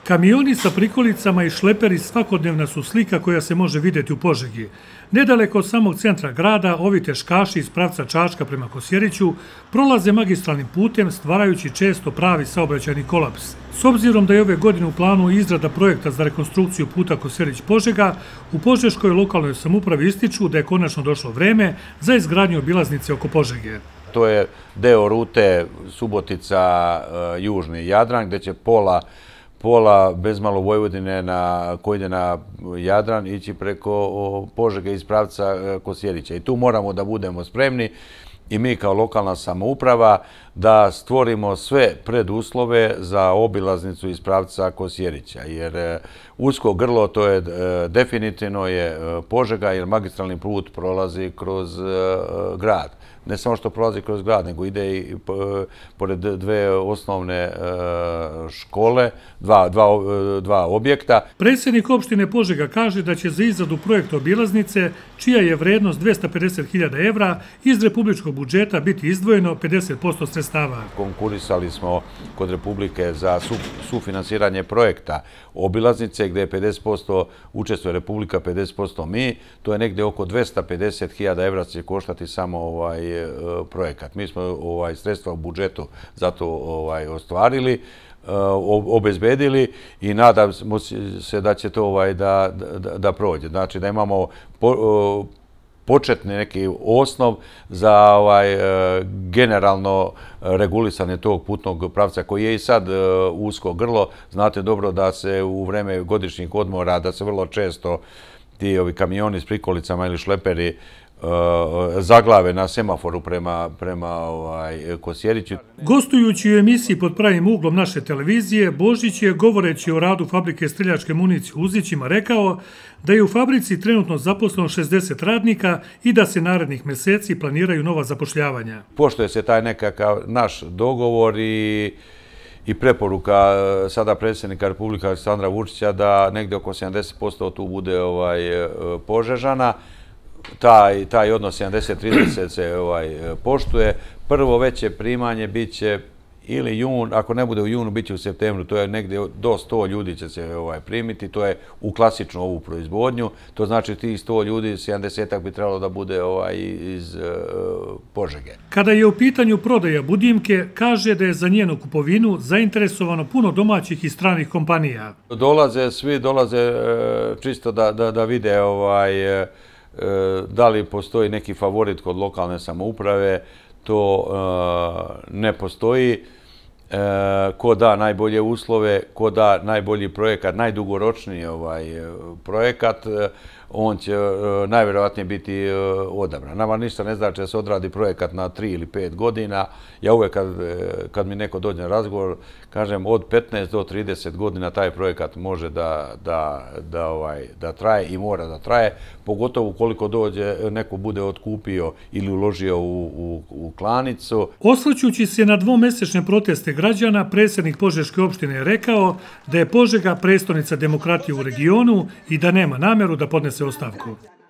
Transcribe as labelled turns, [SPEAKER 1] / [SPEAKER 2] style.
[SPEAKER 1] Kamioni sa prikolicama i šleperi svakodnevna su slika koja se može vidjeti u Požegi. Nedaleko od samog centra grada, ovi teškaši iz pravca Čačka prema Kosjeriću prolaze magistralnim putem, stvarajući često pravi saobraćajni kolaps. S obzirom da je ove godine u planu izrada projekta za rekonstrukciju puta Kosjerić-Požega, u Požeškoj lokalnoj samoupravi ističu da je konačno došlo vreme za izgradnju obilaznice oko Požege.
[SPEAKER 2] To je deo rute Subotica-Južni Jadran, gdje će pola bez malo Vojvodine koji ide na Jadran ići preko Požege iz pravca Kosjerića. I tu moramo da budemo spremni i mi kao lokalna samouprava da stvorimo sve preduslove za obilaznicu iz pravca Kosjerića. Jer usko grlo to je definitivno je Požega jer magistralni put prolazi kroz grad. Ne samo što prolazi kroz grad, nego ide i pored dve osnovne škole, dva objekta.
[SPEAKER 1] Predsjednik opštine Požega kaže da će za izradu projekta obilaznice, čija je vrednost 250.000 evra, iz republičkog budžeta biti izdvojeno 50% sredstava.
[SPEAKER 2] Konkurisali smo kod Republike za sufinansiranje projekta obilaznice, gdje je 50% učestvuje Republika, 50% mi. To je negdje oko 250.000 evra će koštati samo projekat. Mi smo sredstva u budžetu za to ostvarili, obezbedili i nadamo se da će to da prođe. Znači da imamo početni neki osnov za generalno regulisanje tog putnog pravca koji je i sad usko grlo. Znate dobro da se u vreme godišnjih odmora, da se vrlo često ti kamioni s prikolicama ili šleperi zaglave na semaforu prema Kosjeriću.
[SPEAKER 1] Gostujući u emisiji Pod pravim uglom naše televizije, Božić je, govoreći o radu fabrike streljačke municije u Uzićima, rekao da je u fabrici trenutno zaposleno 60 radnika i da se narednih meseci planiraju nova zapošljavanja.
[SPEAKER 2] Pošto je se taj nekakav naš dogovor i preporuka sada predsjednika Republike Aleksandra Vučića da negdje oko 70% tu bude Požežana, taj odnos 70-30 se poštuje. Prvo veće primanje bit će ili jun, ako ne bude u junu, bit će u septembru. To je negdje do 100 ljudi će se primiti. To je u klasičnu ovu proizvodnju. To znači tih 100 ljudi, 70-ak bi trebalo da bude iz Požege.
[SPEAKER 1] Kada je u pitanju prodaja Budimke, kaže da je za njenu kupovinu zainteresovano puno domaćih i stranih kompanija.
[SPEAKER 2] Svi dolaze čisto da vide da li postoji neki favorit kod lokalne samouprave. To ne postoji. Ko da najbolje uslove, ko da najbolji projekat, najdugoročniji projekat, on će najvjerovatnije biti odabran. Nama ništa ne znači da se odradi projekat na 3 ili 5 godina. Ja uvek kad mi neko dođe na razgovor, kažem od 15 do 30 godina taj projekat može da traje i mora da traje, pogotovo ukoliko neko bude otkupio ili uložio u klanicu.
[SPEAKER 1] Osvrćući se na dvomesečne proteste građana, predsjednik Požeške opštine je rekao da je Požega prestonica demokratije u regionu i da nema nameru da podnese ostavku.